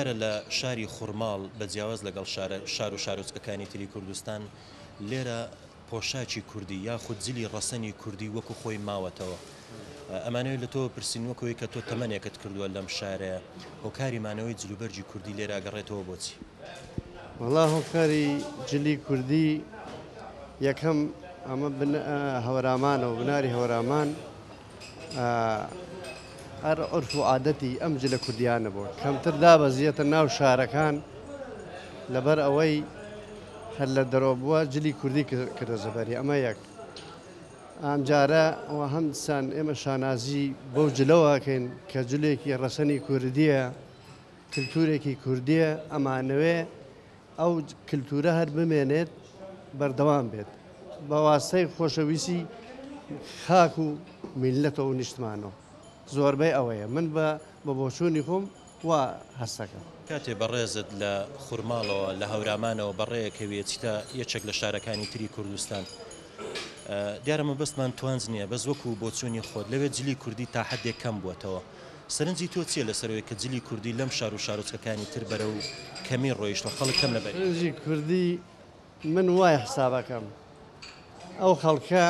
دیارە لە شاری خوڕماڵ بەجیاواز لەگەڵ شار و شارۆچکەکانی تری کوردستان لێرە پۆشاکی کوردی یاخود جلی ڕەسەنی کوردی وەکو خۆی ماوەتەوە. ئەمانەوەی لە تۆ پرسین وەکەوەی کە تۆ تەمەنێکت کردووە لەم شارەیە هۆکاریمانەوەی جلوبەرجی کوردی لێرە ئەگەڕێتەوە بۆچی؟ وەڵا هۆکاری جلی کوردی یەکەم ئەمە هەوەرامانەوە بناری هەوەرامان هەر عورف و عادەتی ئەم جلە کوردیانە بووە کەمتر دابەزیێتە ناو شارەکان لەبەر ئەوەی هەر لە دەرەوە بووە جلی کوردی کردە زەبەری ئەمە یەک. ئەمجارە ئەوە هەمسان ئێمە شانازی بەو جلەوەکەین کە جلێکی ڕەسەنی کوردیە کللتورێکی کوردیە ئەمانەوێ ئەو کللتورە هەر بمێنێت بەردەوام بێت بە واستەی خۆشەویستی خاک و میلەتەوە و نیشتمانەوە زۆربەی ئەوەیە من بە بۆچوونی خۆم وا هەستەکەم. کاتێ بەڕێزت لە خوڕماڵەوە لە هەورامانەوە بەڕێیەکەوێت چیتە یەکێک لە شارەکانی تری کوردستان دیارەمە بەستمان توانز نییە بەس وەکو بۆچوونی خۆت لەوێت جلی کوردی تا حدێک کەم بووەتەوە. سەرنجی تۆ چیە لەسەرەوەی کە جلی کوردی لەم شار و شارۆچکەکانی تر بەرە و کەمی ڕۆیشتە خەڵک کەم لەبەر؟ سەرنجی کوردی من وایە حسابەکەم ئەو خەڵکە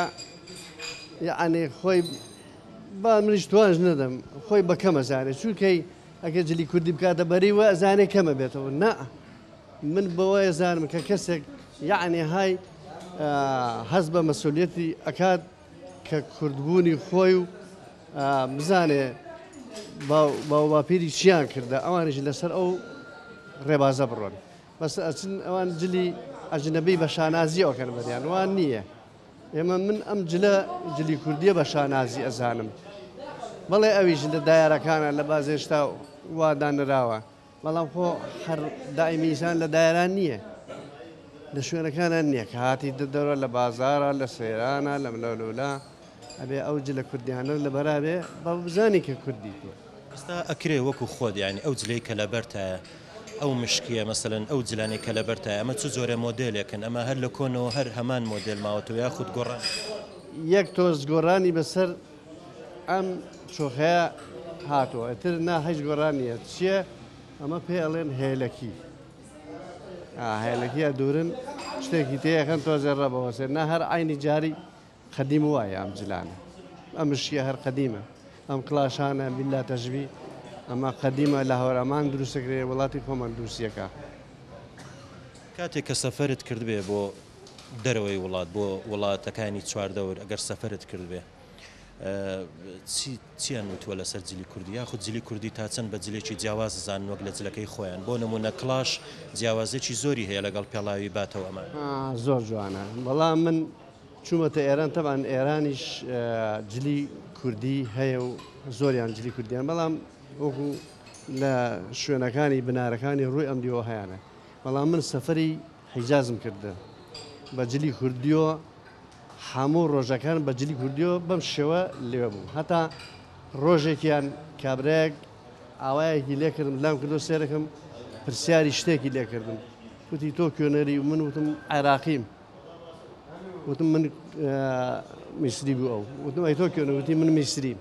یعنی خۆی با منیش توانج نەدەم خۆی بەکەمە زانێت چونکەی ئەگە جلی کوردی بکاتە بەریوە ئەزانێ کەمە بێتەوە نا من بەوەیە زانم کە کەسێک یعنی های هەست بە مەسئولیەتی ئەکات کە کوردبوونی خۆی و بزانێ باوباپیری چیان کردە ئەوانش لەسەر ئەو ڕێبازە بڕۆن بەس ئەچن ئەوان جلی ئەجنەبی بە شانازی ئەوکەن بەدیان وان نییە. ئێمە من ئەم جلی کوردیە بە شانازی ئەزانم بەڵێ ئەویش لە دایارەکانە لە بازێشتا وادانراوە بەڵام خۆ هەر دائیمیسان لە دایران نییە لە شوێنەکانە نییە کە هاتی دەدەڕە لە بازارە لە سێرانە لە ملەولولا ئەبێ ئەو جلە کوردیانە لە بەرابێ بە بزانی کە کوردی ئێستا ئەکرێ وەکو خۆت یعنی ئەو جلەی کە لەبەرتایە ئەو مشکیە مەسەلەن ئەو جلانی کە لەبەرتایە ئەمە چ زۆرە مۆدلێکن ئەمە هەر لە کۆنەوە هەر هەمان مۆدل ماوەتەوە یاخود گۆڕان یەک تۆز گۆڕانی بەسەر ئەم شۆخەیە هاتووە ئەتر نا هەیچ گۆڕانیە چییە ئەمە پێ ئەڵێن هێلەکی هێلەکیە دوورن شتێکی تەیەکەن تۆزێ ڕەبەوەسێ نا هەر عینی جاری قەدیم وایە ئەم جلانە ئەمشیە هەر قەدیمە ئەم کلاشانە بیلا تەژبی ئەمە قەدیمە لە هەورامان دروستەکرێ وڵاتی خۆمان دروستیەکە. کاتێک کە سەفەرت کردبێ بۆ دەرەوەی وڵات بۆ وڵاتەکانی چواردەور ئەگەر سەفەرت کردبێ چیان وتووە لەسەر جلی کوردی یاخود جلی کوردی تا چەند بە جلێکی جیاواز زان وەک لە جلەکەی خۆیان بۆ نمونە کلاش جیاوازێکی زۆری هەیە لەگەڵ پێڵاوی باتەوە ئەمە زۆر جوانە بەڵام من چوومەتە ئێران تەبان ئێرانیش جلی کوردی هەیە و زۆریان جلی کوردیان بەڵام وەکو لە شوێنەکانی بنارەکانی ڕووی ئەم دیوە هەیەە بەڵام من سەفەری حیجازم کردە بە جلی کوردیۆ هەموو ڕۆژەکان بە جلی کوردیۆ بەم شێوە لێوە بوو هەتا ڕۆژێکیان کابراەک ئاوایەکی لێکردم لام کردو سێرەکەم پرسیاری شتێکی لێکردم وتی تۆ کوێنەری و من وتم عێراقیم وتم من میسری بوو ئەو وتم ئەی تۆ کوێنەوتی من میسریم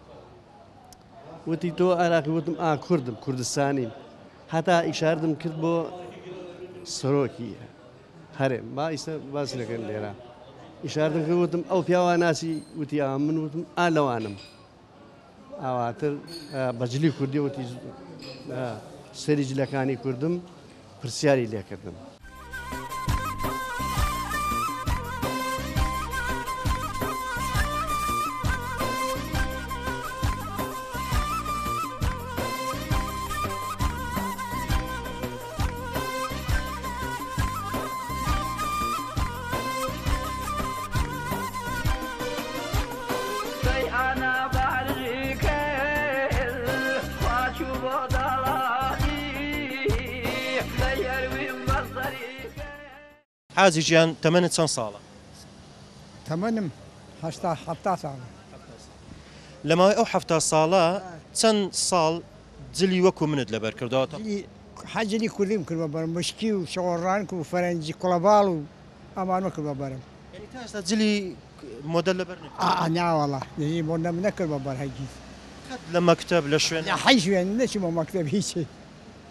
وتی تۆ عێراقی وتم کوردم کوردستانیم هەتا ئیشاردم کرد بۆ سەرۆکی هەرێم با ئیستا باسی دەکەن لێرە ئیشاردم کرد وتم ئەو پیاوە ناسی وتی من وتم لەوانم ئاواتر بە جلی کوردی وتی سەری جلەکانی کوردم پرسیاری لێکردم. حاجی گیان تەمەنت چەند ساڵە؟ تەمەنم 7 ساڵە. لەماوەی ئەو 7 ساڵە چەند ساڵ جلی وەکو منت لەبەر کردەوە؟ حەجلی کوردیم کردوە بەرم مشکی و شەوەڕان و فەرەنجی کوڵەباڵ و ئەمانوە کردوە بەرم. تا ئێستا جلی مۆدەل لەبەر ناوەڵا مۆدەم نەکردوە بەر هەرگیز لە مەکتەب لە شوێن حی شوێن نەچمە مەکتەب هیچ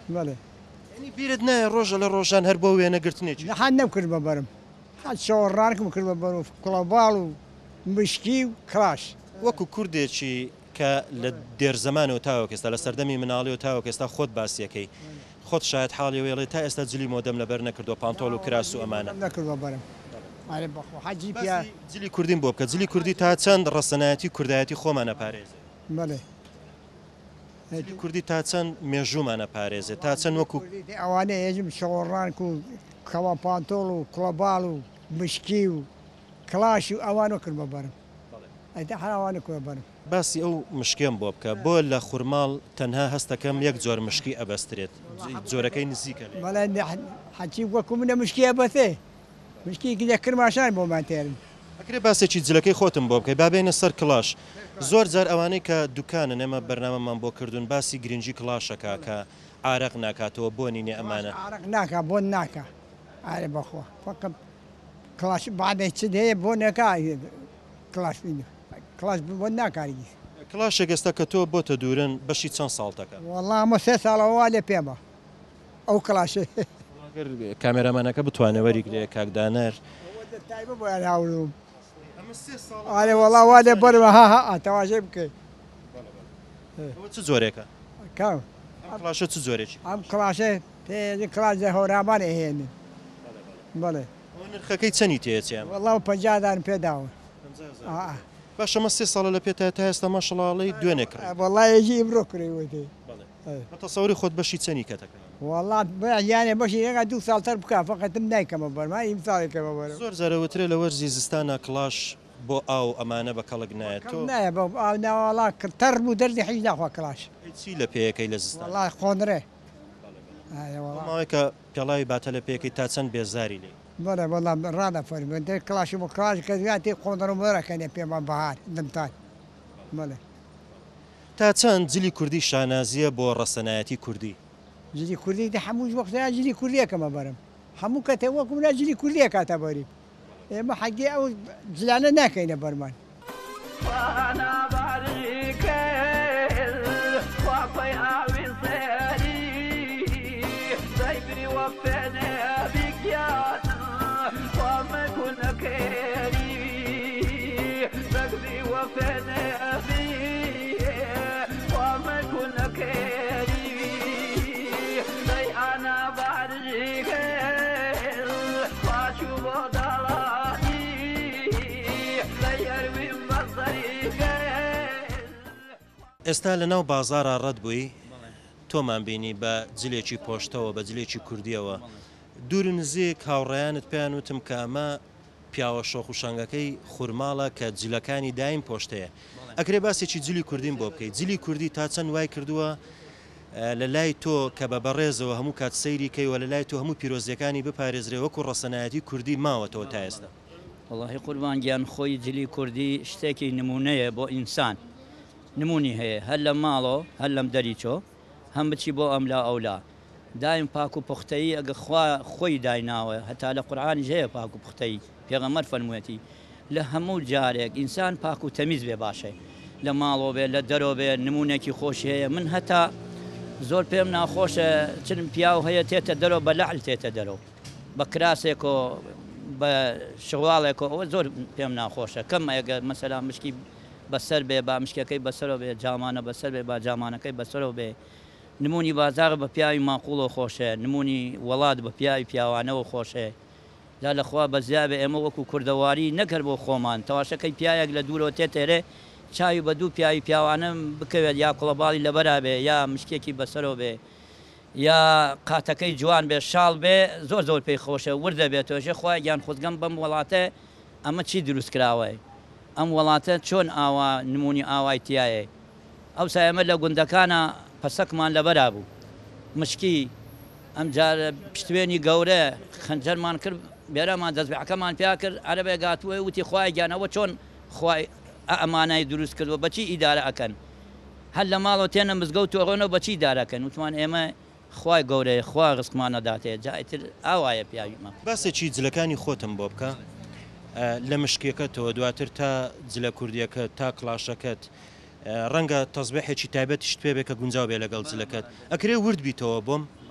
بەڵێ بیرت نایە ڕۆژە لە ڕۆژان هەر بۆ وێنەگرتنێکی لەحان نەمکرد بە بەرم حەت شەوەڕانکم کرد بە بەر و کوڵەباڵ و مشکی و کلاش وەکو کوردێکی کە لە دێرزەمانەوە تاوەک ئێستا لە سەردەمی مناڵی و تاوەک ئێستا خۆت باسیەکەی خۆت شاید حاڵی وێڵێ تا ئێستا جلی مۆدەم لەبەر نەکردو پانتۆڵ و کراس و ئەمانە نەکرد بە بەرم ئارێ بەخۆ حەجی پیا جلی کوردین بۆ بکە جلی کوردی تا چەند ڕەسەنایەتی کوردایەتی خۆمانە پارێزێ بەڵێ کوردی تا چەند مێژوومانە پارێزێت تا چەند وەکو ئەوانەیە هێژم شەوەڕانک و کەوا پانتۆڵ و کوڵەباڵ و مشکی و کلاش و ئەوانە کرد بە بەرم ئەیتا هەراوانە کرد بە بەرم باسی ئەو مشکێم بۆ بکە بۆ لە خوورماڵ تەنها هەستەکەم یەک جۆر مشکی ئەبەسترێت جۆرەکەی نزیکە بەڵێ حەچی وەکو منە مشکی ئەبەتێ مشکیکی لە کرماشان بۆمان تێرن ئەکرێ باسێکی جلەکەی خۆتم بۆ بکەی بابێنە سەر کلاش زۆر جار ئەوانەی کە دوکانن ئێمە بەرنامەمان بۆ کردوون باسی گرنگی کلاشەکە کە ئارەق ناکاتەوە بۆ نینێ ئەمانە عرق ناکە بۆ ناکە ئارێ بەخۆ فقط کلاش بعدێ چ هەیە بۆ نەکە کلاش کلاش بۆ ناکاریگی کلاشێک ئێستا کە تۆ بۆتە دوورن بەشی چەند ساڵتەکە وەڵڵا ئەمە 3 ساڵەوە لێ پێمە ئەو کلاشێ کامێرامانەکە بتوانێت وەریگرێ کاکدانەر تایبە بۆیان هاوروم ئارێ وەڵا وا لێ بەرمە ها تەواژەی بکەیت چ جۆرێکە کاو کلاشە چ جۆرێکی ئەم کلاشێ پێ کلاش لە هەورامان هێنن بەڵێ نرخەکەی چەنی تێچیان وەڵا 50دان پێداوە باشەمە 3 ساڵە لە پێێتە تا ئێستا مەشڵاڵی دوێنێ کرد وەڵایەکی ئیمرۆ کڕیوەێ تەسەوری خۆت بەشی چەنی کەتەکە وەڵا یانێ بەشی ێگا 2 ساڵتر بکە فقەتم نایکەمە بەرما ئیمساڵێکەوە بەرە زۆر زارەوەترێ لە وەرزی زستانە کلاش بۆ ئاو ئەمانە بە کەڵک نایێت تۆ نایە بە ئاو ناوەڵا تەر بوو دەردی حیج ناخوا کلاش چی لە پێیەکەی لە زستان وەڵا خۆنرێ ماوەی کە پێڵاوی باتە لە پێەکەی تا چەند بێزاری لێ بەڵێ وەڵام ڕادە فەرمێ دەر کلاشی بۆ کلاش کە دواتێ خۆنەر و مەرەکەنێ پێمان بەهار دەمتان بەڵێ تا چەند جلی کوردی شانازیە بۆ ڕەسەنایەتی کوردی جلی کوردی دە هەموو وەختەیە جلی کوردیەکەمە بەرم هەموو کەتێ وەکو منە جلی کوردیە کاتە بەری ئێمە حەگی ئەو جلانە ناکەینە بەرمان ئێستا لە ناو بازارە ڕەت بووی تۆمان بینی بە جلێکی پۆشتەوە بە جلێکی کوردیەوە دوور نزیک هاوڕێیانت پێیان وتم کە ئەمە پیاوە شۆخ و شەنگەکەی خوورماڵە کە جلەکانی دایم پۆشتەیە ئەکرێ باسێکی جلی کوردین بۆ بکەیت جلی کوردی تا چەند وای کردووە لە لای تۆ کە بە بەڕێزەوە هەموو کات سەیری کەیوە لە لای تۆ هەموو پیرۆزیەکانی بپارێزرێ وەکو ڕەسەنایەتی کوردی ماوەتەوە تا ئێستا وەڵاهی قوربان گیان خۆی جلی کوردی شتێکی نمونەیە بۆ ئینسان نمونی هەیە هەر لە ماڵۆ هەر لەم دەریچۆ هەم بچی بۆ ئەملا ئەولا دایم پاک و پوختەیی ئەگە خۆی دایناوە هەتا لە قورئانیش هەیە پاک و پوختەیی پێغەمبەر فەرموویەتی لە هەموو جارێک ئینسان پاک و تەمیز بێ باشێ لە ماڵۆ بێ لە دەرۆ بێ نمونێکی خۆش هەیە من هەتا زۆر پێم ناخۆشە چنم پیاو هەیە تێتە دەرۆ بە لەعل تێتە دەرۆ بە کراسێک و بە شغواڵێک ئەوە زۆر پێم ناخۆشە کەم ئەگە مەسەلا مشکی بەسەر بێ با مشکەکەی بەسەرەوە بێ جامانە بەسەر بێ با جامانەکەی بەسەرەوە بێ نمونی بازار بە پیاوی ماقوڵەوە خۆشە نمونی وڵات بە پیاوی پیاوانەوە خۆشە لا لەخوا بە زیابێ ئێمە وەکو کوردەواری نەکرد بۆ خۆمان تەواشەکەی پیاەک لە دوورەوە تێتێرێ چاوی بە دوو پیاوی پیاوانم بکەوێت یا کوڵەباڵی لەبەرا بێ یا مشکێکی بەسەرەوە بێ یا قاتەکەی جوان بێ شاڵ بێ زۆر زۆر پێی خۆشە وردە بێتەوەژێ خۆی گیان خۆزگەم بەم وڵاتە ئەمە چی دروست کراوە ئەم وڵاتە چۆن ئاوا نمونی ئاوای تایە ئەو سایەمە لە گوندەکانە پەسەکمان لەبەرا بوو مشکی ئەم جار پشتوێنی گەورە خەنجەرمان کرد بێرەمان دەستبیعەکەمان پیا کرد عەرەبێ گاتووە وتی خوای گیانەوە چۆن خوای ئەمانای دروست کردووە بەچی ئیدارە ئەکەن هەر لە ماڵەوە تێنە مزگەوت تۆڕۆنەوە بەچی دارەکەن وتمان ئێمە خوای گەورەیە خوا ڕزقمانەداتێ جایتر ئاوایە پیاویمە باسێکی جلەکانی خۆتم بۆ بکە لە مشکێکەتەوە دواتر تا جلە کوردیەکە تا کلاشەکەت ڕەنگە تەزبیحێکی تایبەتیشت پێ بێ کە گونجاو بێ لەگەڵ جلەکەت ئەکرێ ورد بیتەوە بۆم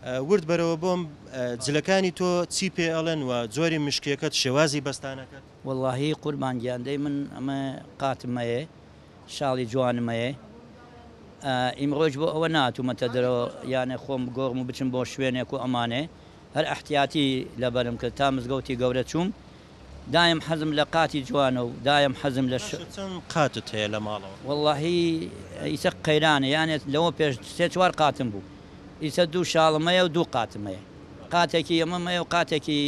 ورد بەرەوە بۆم جلەکانی تۆ چی پێ ئەڵێن و جۆری مشکیەکەت شێوازی بەستانەکەت واللهی قوربان گیان دەی من ئەمە قاتمەیە شاڵی جوانمەیە ئیمڕۆژ بۆ ئەوە ناتوومەتە دەرەوە یانە خۆم گۆڕم و بچم بۆ شوێنێک و ئەمانێ هەر احتیاتی لەبەرم کرد تا مزگەوتی گەورە چووم دایم حەزم لە قاتی جوانە و دایم حەزم لە چەند قاتت هەیە لە ماڵەوە واللهی ئیسە قەیرانە یانێت لەوە پێش سێ چوار قاتم بوو ئیسە دوو شاڵمەیە و دوو قاتمەیە قاتێکی ئەمەمەیە و قاتێکی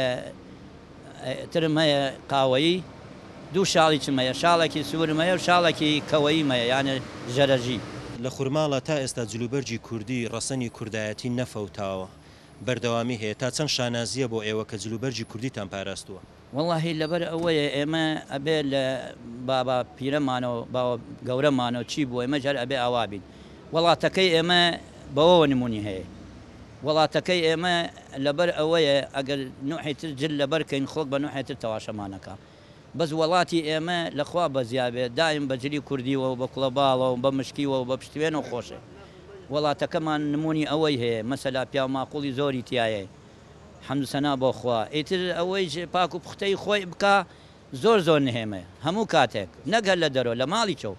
ترم هەیە قاوەیی دوو شاڵی چمەیە شاڵێکی سوورمەیە و شاڵێکی کەوەیمەیە یانە ژەرەژی لە خورماڵە تا ئێستا جلوبەرجی کوردی ڕەسەنی کوردایەتی نەفەوتاوە بەردەوامی هەیە تا چەند شانازیە بۆ ئێوە کە جلوبەرجی کوردیتان پاراستووە واللهی لەبەر ئەوەیە ئێمە ئەبێ لە بابا پیرەمانەوە باوە گەورەمانەوە چی بوو ئێمە جار ئەبێ ئاوا بین وڵاتەکەی ئێمە بەوەوە نمونی هەیە وڵاتەکەی ئێمە لەبەر ئەوەیە ئەگەر نوحیتر جل لەبەرکەین خۆک بە نوحێتر تەواشەمانەکە بەس وڵاتی ئێمە لەخوا بەزیابێت دایم بە جلی کوردیوە و بە کوڵەباڵەوە و بە مشکیوە و بە پشتوێنەوە خۆشە وڵاتەکەمان نمونی ئەوەی هەیە مەسەلا پیا و ماقوڵی زۆری تایە حەمدسەنا بۆ خوا ئیتر ئەوەی پاک و پوختەی خۆی بکە زۆر زۆر نهێمە هەموو کاتێک نەگەر لە دەرەوە لە ماڵی چەو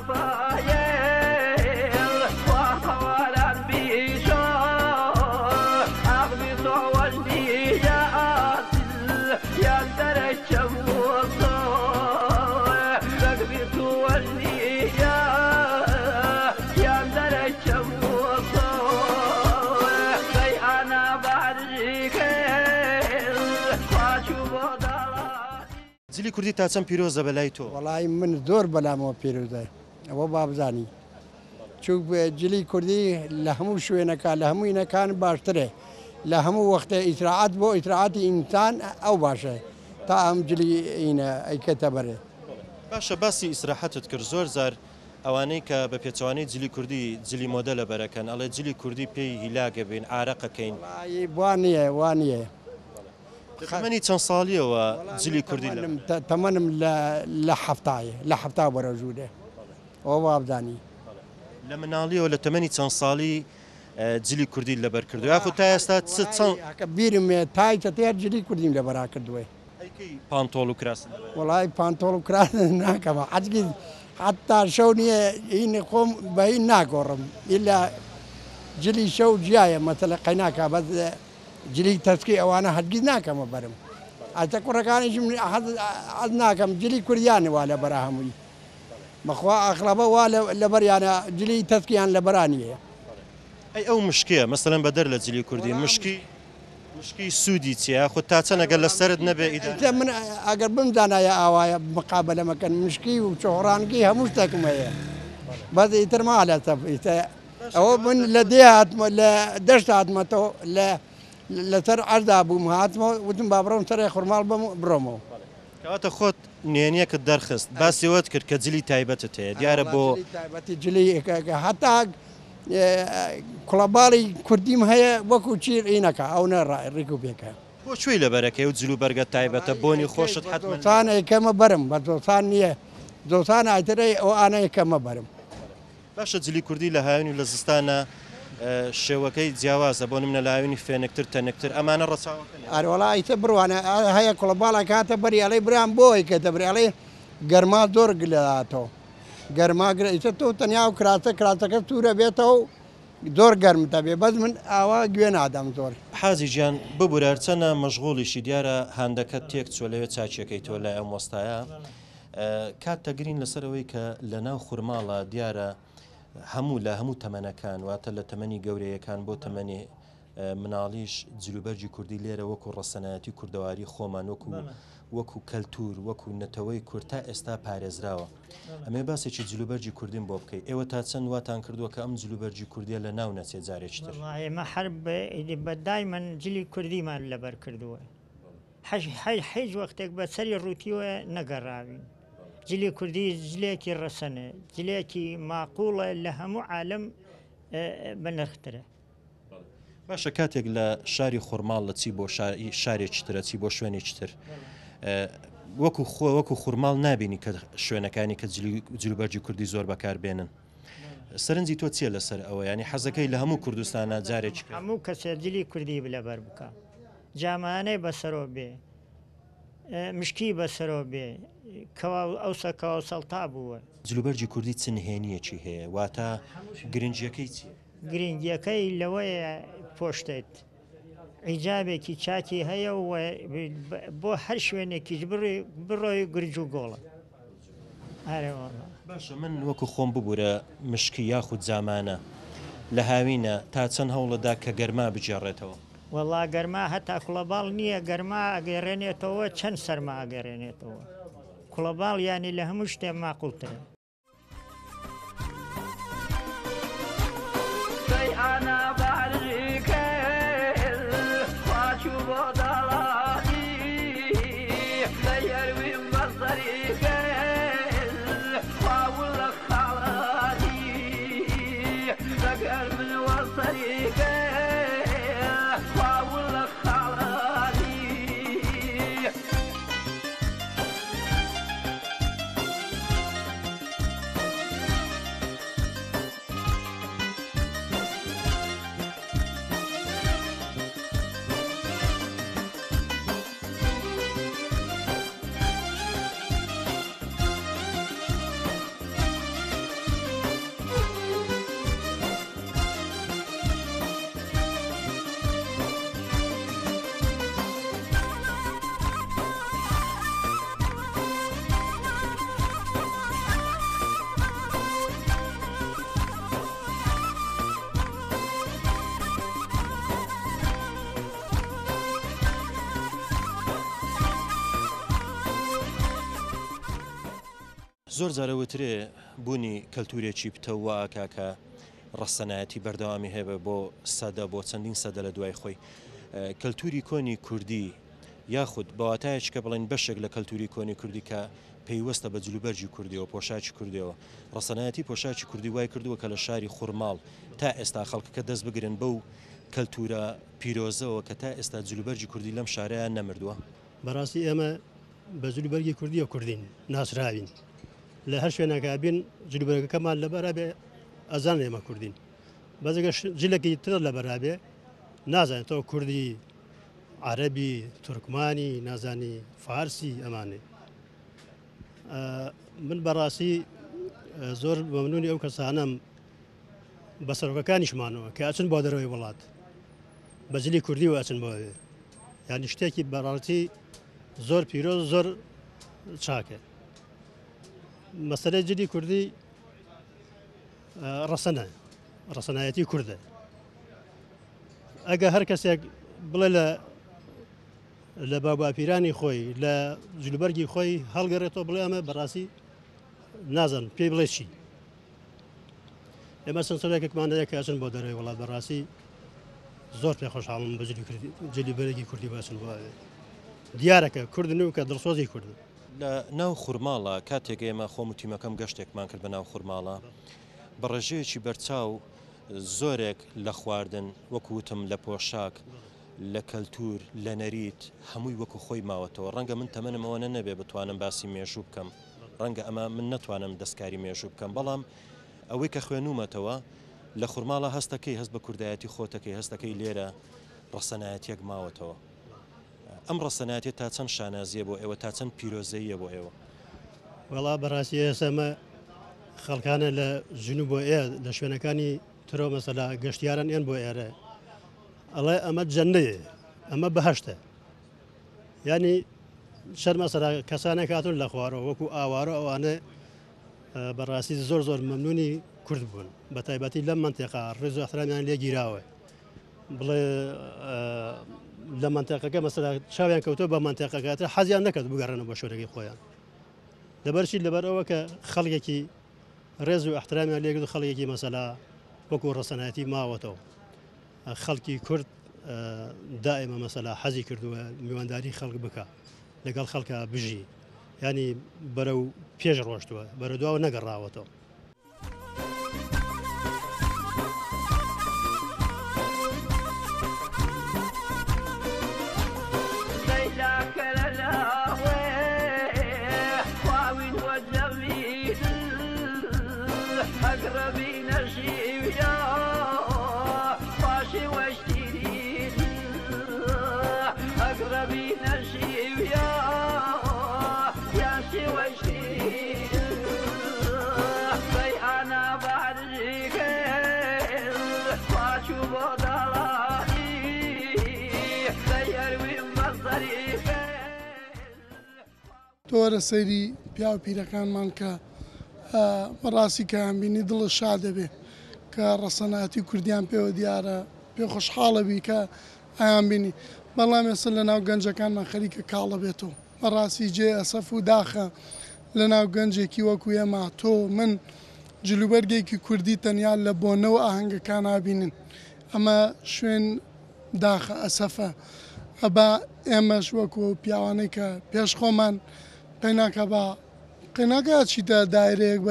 جلی کوردی تا چەند پیرۆزە بەلای تۆ وەڵی من زۆر بەلامەوە پێرودە ئەوە بابزانی چوو جلی کوردی لە هەموو شوێنەکە لە هەموو ئینەکان باشترێ لە هەموو وەختە ئیسراعات بۆ ئیسراعاتی ئینسان ئەو باشە تا ئەم جلی ئینە ئەیکەتە بەرێ باشە باسی ئیسراحەتت کرد زۆر زار ئەوانەی کە بە پێچوانەی جلی کوردی جلی مۆدە لە بەرەکەن ئەڵێ جلی کوردی پێی هیلاگە بین ئارەقەکەین وانە وانە تەمەنی چەند ساڵیەوە جلی کوردی تەمەنم لە هەفتایە لە هەفتا بەرەژوودێ ئەوە بابزانی لە مناڵیەوە لە تەمەنی چەند ساڵی جلی کوردی لەبەر کردو یاخود تا ئێستا چەند بیرم تایتە تێر جلی کوردیم لەبەرا کردوێ پانتۆڵ و کراسن وڵی پانتۆڵ و کراسن ناکەمە حەجگی حتا شەو نییە هین خۆم بەهی ناگۆڕم ئیلا جلی شەو جیایە مەتەلە قەیناکە بەس جلی تەسکی ئەوانە هەرگیز ناکەمە بەرم ئەتە کوڕەکانیشم حەز ناکەم جلی کوردیانە وا لە بەرا هەمووی بەخوا ئەخلەبە وا لەبەریانە جلی تەسکییان لە بەرانیەیە ئەی ئەو مشکیە مەسەلەن بەدەر لە جلی کوردی مشکی سوودی چیە خۆ تا چەند ئەگەر لە سەرت نەبێ من ئەگەر بمزانایە ئاوایە مقابلەمەکەن مشکی و چۆڕانگی هەموو شتێکم هەیە بەس ئیتر ما لە ئەوە من لە دێ هاتمە لە دەشت هاتمەتەوە لەسەر ئەردا بووم هاتمەوە وتم با بڕۆم سەرێ خوڕماڵ بم بڕۆمەوە کەواتە خۆت نێنیەکت دەرخست باسیەوەت کرد کە جلی تایبەتت هەیە دیارە بۆ تایبەتی جلی هەتا کوڵەباڵی کوردیم هەیە وەکو چیر ئینەکە ئەو نەڕێک و پێکە بۆ کوێی لەبەرەکەی و جلو بەرگە تایبەتە بۆنی خۆشت حتمەسان ئەیکەمە بەرم بە دۆسان نییە دۆسان ئایترەی ئەو ئانە یەکەمە بەرم باشە جلی کوردی لە هاوینی لە زستانە شێوەکەی جیاوازە بۆ نمونە لاوینی فێنکتر تەنکتر ئەمانە ڕەچاوەکەن ئەروەڵا ئیتە بڕوانە هەیە کوڵەباڵە کاتە بەری ئەڵێ برام بۆی کەتە بری ئەڵێ گەرما زۆر گلاتەوە گەرماگرە ئیتە تۆ تەنیا و کراسەکە توورە بێتەوە زۆر گەرمتە بێ بەس من ئاوا گوێ نادەم زۆر حازی گیان ببوورە چەنە مەشغوڵیشی دیارە هەندەکە تێک چۆ لەوێ چاچیەکەی تۆ لای ئەم وەستایە کات تەگرین لەسەرەوەی کە لە ناو خوورماڵە دیارە هەموو لە هەموو تەمەنەکان واتە لە تەمەنی گەورەیەکان بۆ تەمەنی مناڵیش جلوبەرجی کوردی لێرە وەکو ڕەسەنایەتی کوردەواری خۆمان وەکو کەلتور وەکو نەتەوەی کورد تا ئێستا پارێزراوە ئەمێ باسێکی جلوبەرجی کوردین بۆ بکەیت ئێوە تا چەند واتان کردووە کە ئەم جلوبەرجی کوردیە لە ناو نەچێت جارێکتر ئێمە هەر بەدای من جلی کوردیمان لەبەر کردووە هیچ وەختێک بە سەری ڕوتیوە نەگەڕاوین جلی کوردی جلێکی ڕەسەنە جلێکی ماقوڵە لە هەموو عالم بە نرخترە باشە کاتێک لە شاری خورماڵ لە چی بۆ شارێکی ترە چی بۆ شوێنێکی تر وەکو خوورماڵ نابینی کە شوێنەکانی کە جلوبەرجی کوردی زۆر بەکاربێنن سەرنجی تۆ چیە لەسەر ئەوە ینی حەزەکەی لە هەموو کوردستانە جارێک هەموو کەسێ جلی کوردی لەبەر بکە جامانەی بەسەرۆ بێ مشکی بەسەرۆ بێ ئەوسە کەوا سەڵتا بووە جلوبەرجی کوردی چ نهێنیەکی هەیە واتە گرنگیەکەی چیە؟ گرنگیەکەی لەوەیە پۆشتێت ئیجابێکی چاکی هەیە و بۆ هەر شوێنێکیش بڕۆی گرنج و گۆڵە باشە من وەکو خۆم ببوورە مشکی یاخود زامانە لە هاوینە تا چەند هەوڵەدا کە گەرما بجێڕێتەوە وەڵا گەرما هەتا کوڵەباڵ نییە گەرما ئەگەڕێنێتەوە چەند سەرما ئەگەڕێنێتەوە کوڵەباڵ ینی لە هەموو شتێ ماقوڵترە زۆر جارەوترێ بوونی کەلتورێکی پتەوە کاکە ڕەسەنایەتی بەردەوامی هەیە بۆ سەدە بۆ چەندین سەدە لە دوای خۆی کەلتوری کۆنی کوردی یاخود بەواتایەک کە بڵێن بەشێک لە کەلتوری کۆنی کوردی کە پەیوەستە بە جلوبەرجی کوردیەوە پۆشاکی کوردیەوە ڕەسەنایەتی پۆشاکی کوردی وای کردووە کە لە شاری خوڕماڵ تا ئێستا خەڵکەکە دەست بگرن بەو کەلتورە پیرۆزەوە کە تا ئێستا جلوبەرجی کوردی لەم شارەیە نەمردووە بەڕاستی ئێمە بە جلوبەرگی کوردی و کوردین ناسراوین لە هەر شوێنەکە بین جلوبەرگەکەمان لە بەرابێ ئەزان ئێمە کوردین بەزگە جلێکی تر لە بەرابێ نازانێت تۆ کوردی عەرەبی تورکمانی نازانی فارسی ئەمانێ من بەڕاستی زۆر مەمنونی ئەو کەسانم بە سەرۆکەکانیشمانەوە کە ئەچن بۆ دەرەوەی وڵات بەجلی کوردی و ئەچن بۆوێ یانی شتێکی بەڕاستی زۆر پیرۆز زۆر چاکە مەسەلەی جلی کوردی ڕەسەنایەتی کوردە ئەگە هەر کەسێک بڵێ لە باوباپیرانی خۆی لە جلوبەرگی خۆی هەڵگەڕێتەوە بڵێ ئەمە بەڕاستی نازان پێی بڵێ چی ئێمە سنسەرێکێکمان هەیە کە ئەچن بۆ دەرەوەی وڵات بەڕاستی زۆر پێ خۆشحاڵم بە جلیبەرێکی کوردی بچن بۆ دیارەکە کوردن و کە دڵسۆزی کوردن لە ناو خوڕماڵە کاتێک ئێمە خۆم و تیمەکەم گەشتێکمان کرد بە ناو خوڕماڵە بە ڕێژەیەکی بەرچاو زۆرێک لە خواردن وەکوتم لە پۆشاک لە کەلتور لە نەریت هەمووی وەکو خۆی ماوەتەوە ڕەنگە من تەمەنم ئەوە نەبێ بتوانم باسی مێژوو بکەم ڕەنگە ئەمە من نەتوانم دەستکاری مێژوو بکەم بەڵام ئەوەی کە خوێنومەتەوە لە خوڕماڵە هەستەکەی هەست بە کوردایەتی خۆتەکەی هەستەکەی لێرە ڕەسەنایەتیەک ماوەتەوە ئەم ڕەسەنایەتی تا چەند شانازیە بۆ ئێوە تا چەند پیرۆزەیە بۆ ئێوە وەڵا بەڕاستی ئێسەمە خەڵکانە لە ژنو بۆ ئێ لە شوێنەکانی ترۆ مەسەلا گەشتیاران ئێن بۆ ئێرە ئەڵێ ئەمە جەنەیە ئەمە بەهەشتە ینی شەر مەسەلا کەسانێک هاتون لە خوارەوە وەکو ئاوارە ئەوانە بەڕاستی زۆر زۆر مەمنونی کورد بوون بە تایبەتی لەم منتێقا ڕێز و ئەحترامیان لێ گیراوە بڵێ لە منتێقەکە مەسەلا چاویان کەوتۆ بە منتێقەکەتە حەزیان نەکرد بگەڕێنە بۆ شوێنەکەی خۆیان لەبەرچی لەبەرەوە کە خەڵکێکی ڕێز و ئەحترامیان لێگرت و خەڵکێکی مەسەلا وەکو ڕەسەنایەتی ماوەتەوە خەڵکی کورد دائمە مەسەلا حەزی کردووە میوانداری خەڵک بکە لەگەڵ خەڵکە بژی ینی بەرەو پێش ڕۆشتووە بەرە دواوە نەگەڕاوەتەوە أقربين تۆرە سەیری پیا و پیرەکانمان کە بەڕاستی کەیان بینی دڵە شا دەبێ کە ڕەسەناتی کوردیان پێوە دیارە پێ خۆشحاڵەبی کە ئایان بینی بەڵام ێستا لە ناو گەنجەکانمان خەریکە کاڵە بێتەوە بەڕاستی جێ ئەسەف و داخە لە ناو گەنجێکی وەکو ئێمە تۆ من جلوبەرگێکی کوردی تەنیا لە بۆنەوە ئاهەنگەکان نابینن ئەمە شوێن داخە ئەسەفە ئەبا ئێمەش وەکو پیاوانەی کە پێش خۆمان قەیناکە بە قەیناکە چیتە دایرەیەک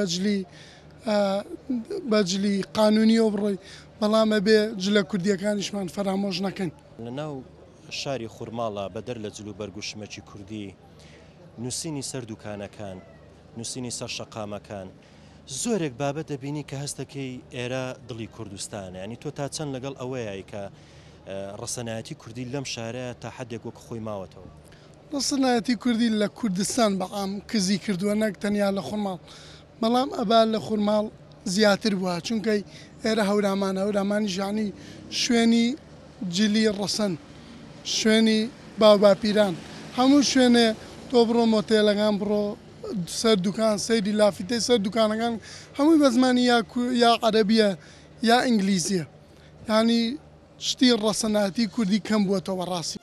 بەجلی قانونیەوە بڕۆی بەڵامە بێ جلە کوردیەکانیشمان فەرامۆژ نەکەین لە ناو شاری خوورماڵە بەدەر لە جلوبەرگ و شمەکی کوردی نووسینی سەر دوکانەکان نووسینی سەر شەقامەکان زۆرێک بابەت دەبینی کە هەستەکەی ئێرە دڵی کوردستانە ینی تۆ تا چەند لەگەڵ ئەوەیە کە ڕەسەنایەتی کوردی لەم شارەیە تا حدێک وەک خۆی ماوەتەوە ڕەسەنایەتی کوردی لە کوردستان بەعام کزی کردووە نەک تەنیا لە خوورماڵ بەڵام ئەبا لە خوورماڵ زیاتر بووە چونکەی ئێرە هەورامانی ژانی شوێنی جلی ڕەسەن شوێنی باوباپیران هەموو شوێنێ تۆ بڕۆ مۆتێلەکان بڕۆ سەر دوکان سەیری لافیتەی سەر دوکانەکان هەمووی بە زمانی یا عەرەبیە یا ئینگلیزیە ینی شتی ڕەسەنایەتی کوردی کەم بووەتەوە ڕاستی